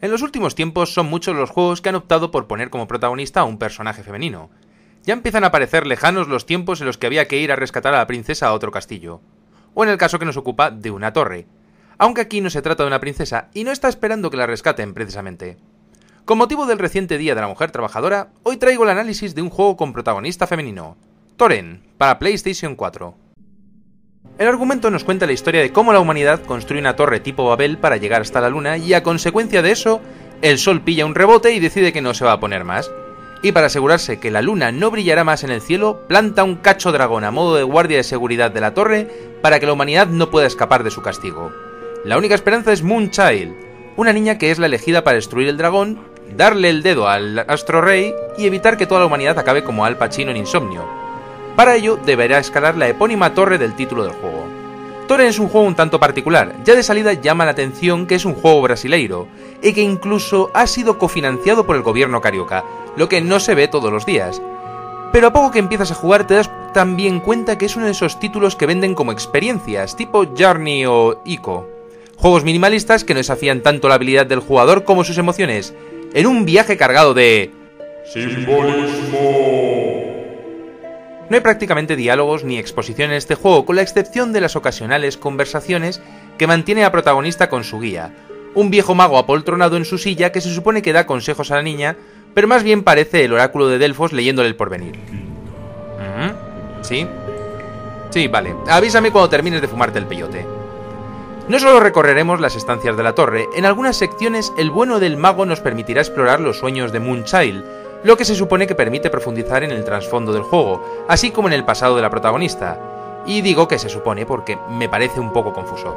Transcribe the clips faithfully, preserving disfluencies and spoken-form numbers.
En los últimos tiempos son muchos los juegos que han optado por poner como protagonista a un personaje femenino. Ya empiezan a parecer lejanos los tiempos en los que había que ir a rescatar a la princesa a otro castillo. O en el caso que nos ocupa, de una torre. Aunque aquí no se trata de una princesa y no está esperando que la rescaten precisamente. Con motivo del reciente Día de la Mujer Trabajadora, hoy traigo el análisis de un juego con protagonista femenino, Toren, para PlayStation cuatro. El argumento nos cuenta la historia de cómo la humanidad construye una torre tipo Babel para llegar hasta la luna y a consecuencia de eso, el sol pilla un rebote y decide que no se va a poner más. Y para asegurarse que la luna no brillará más en el cielo, planta un cacho dragón a modo de guardia de seguridad de la torre para que la humanidad no pueda escapar de su castigo. La única esperanza es Moonchild, una niña que es la elegida para destruir el dragón, darle el dedo al Astro Rey y evitar que toda la humanidad acabe como Al Pacino en Insomnio. Para ello, deberá escalar la epónima torre del título del juego. Toren es un juego un tanto particular, ya de salida llama la atención que es un juego brasileiro, y que incluso ha sido cofinanciado por el gobierno carioca, lo que no se ve todos los días. Pero a poco que empiezas a jugar te das también cuenta que es uno de esos títulos que venden como experiencias, tipo Journey o Ico. Juegos minimalistas que no desafían tanto la habilidad del jugador como sus emociones, en un viaje cargado de... simbolismo. No hay prácticamente diálogos ni exposición en este juego, con la excepción de las ocasionales conversaciones que mantiene a protagonista con su guía, un viejo mago apoltronado en su silla que se supone que da consejos a la niña, pero más bien parece el oráculo de Delfos leyéndole el porvenir. ¿Mm? ¿Sí? Sí, vale. Avísame cuando termines de fumarte el peyote. No solo recorreremos las estancias de la torre, en algunas secciones el bueno del mago nos permitirá explorar los sueños de Moonchild, lo que se supone que permite profundizar en el trasfondo del juego, así como en el pasado de la protagonista. Y digo que se supone porque me parece un poco confuso.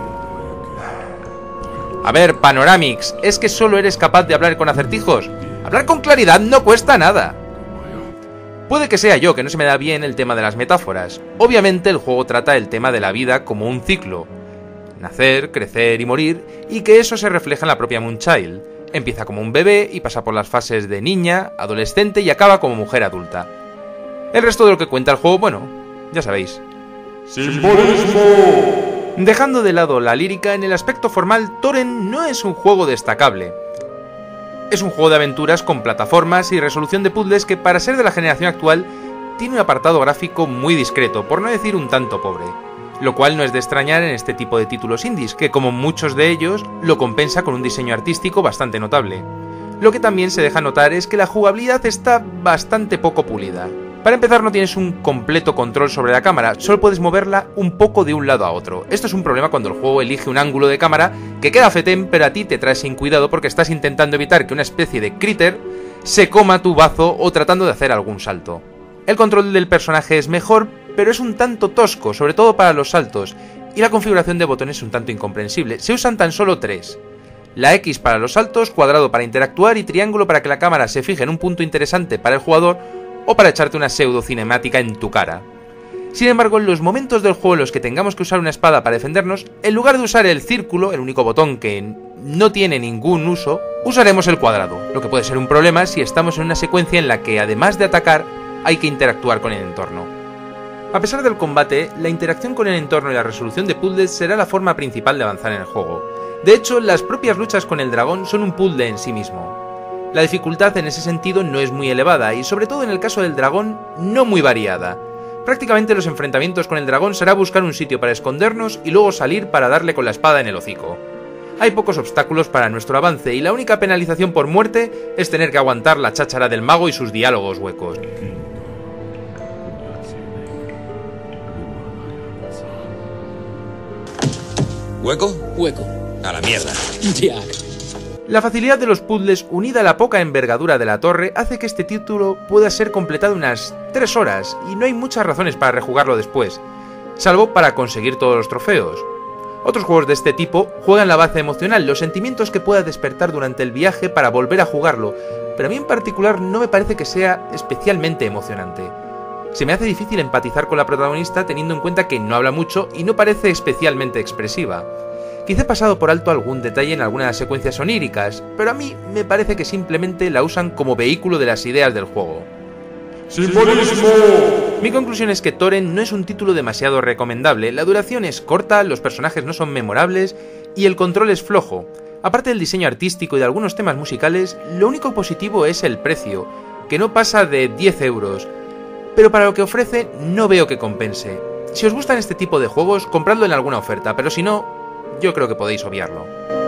A ver, Panoramix, ¿es que solo eres capaz de hablar con acertijos? Hablar con claridad no cuesta nada. Puede que sea yo, que no se me da bien el tema de las metáforas. Obviamente el juego trata el tema de la vida como un ciclo. Nacer, crecer y morir, y que eso se refleja en la propia Moonchild. Empieza como un bebé y pasa por las fases de niña, adolescente y acaba como mujer adulta. El resto de lo que cuenta el juego, bueno, ya sabéis. ¡Simbolismo! Dejando de lado la lírica, en el aspecto formal, Toren no es un juego destacable. Es un juego de aventuras con plataformas y resolución de puzzles que, para ser de la generación actual, tiene un apartado gráfico muy discreto, por no decir un tanto pobre. Lo cual no es de extrañar en este tipo de títulos indies, que como muchos de ellos, lo compensa con un diseño artístico bastante notable. Lo que también se deja notar es que la jugabilidad está bastante poco pulida. Para empezar, no tienes un completo control sobre la cámara, solo puedes moverla un poco de un lado a otro. Esto es un problema cuando el juego elige un ángulo de cámara que queda fetén, pero a ti te trae sin cuidado porque estás intentando evitar que una especie de critter se coma tu bazo o tratando de hacer algún salto. El control del personaje es mejor, pero es un tanto tosco, sobre todo para los saltos, y la configuración de botones es un tanto incomprensible. Se usan tan solo tres. La X para los saltos, cuadrado para interactuar y triángulo para que la cámara se fije en un punto interesante para el jugador o para echarte una pseudo cinemática en tu cara. Sin embargo, en los momentos del juego en los que tengamos que usar una espada para defendernos, en lugar de usar el círculo, el único botón que no tiene ningún uso, usaremos el cuadrado, lo que puede ser un problema si estamos en una secuencia en la que, además de atacar, hay que interactuar con el entorno. A pesar del combate, la interacción con el entorno y la resolución de puzzles será la forma principal de avanzar en el juego. De hecho, las propias luchas con el dragón son un puzzle en sí mismo. La dificultad en ese sentido no es muy elevada y, sobre todo en el caso del dragón, no muy variada. Prácticamente los enfrentamientos con el dragón será buscar un sitio para escondernos y luego salir para darle con la espada en el hocico. Hay pocos obstáculos para nuestro avance y la única penalización por muerte es tener que aguantar la cháchara del mago y sus diálogos huecos. ¿Hueco? Hueco. A la mierda. Jack. La facilidad de los puzzles, unida a la poca envergadura de la torre, hace que este título pueda ser completado unas tres horas, y no hay muchas razones para rejugarlo después, salvo para conseguir todos los trofeos. Otros juegos de este tipo juegan la base emocional, los sentimientos que pueda despertar durante el viaje para volver a jugarlo, pero a mí en particular no me parece que sea especialmente emocionante. Se me hace difícil empatizar con la protagonista teniendo en cuenta que no habla mucho y no parece especialmente expresiva. Quizá he pasado por alto algún detalle en algunas secuencias oníricas, pero a mí me parece que simplemente la usan como vehículo de las ideas del juego. ¡Simbolismo! Mi conclusión es que Toren no es un título demasiado recomendable, la duración es corta, los personajes no son memorables y el control es flojo. Aparte del diseño artístico y de algunos temas musicales, lo único positivo es el precio, que no pasa de diez euros, pero para lo que ofrece no veo que compense. Si os gustan este tipo de juegos, compradlo en alguna oferta, pero si no, yo creo que podéis obviarlo.